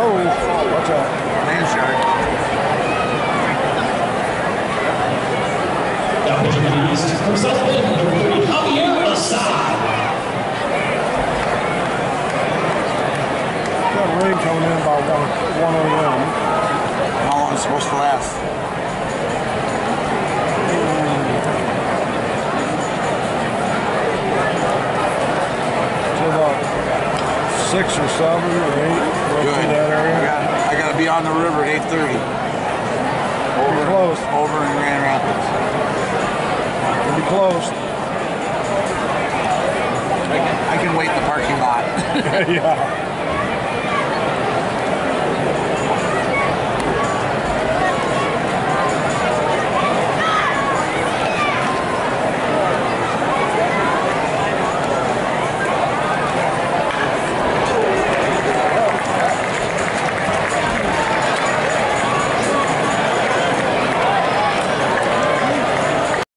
watch out. Man shark. Now pitching to the east from Southland, number 30, Javier Assad. Got rain coming in about 1:01. How long is it supposed to last? So about 6 or 7 or 8. Good. That area. I got to be on the river at 8:30. Pretty close. Over in Grand Rapids. Pretty close. I can wait in the parking lot. Yeah.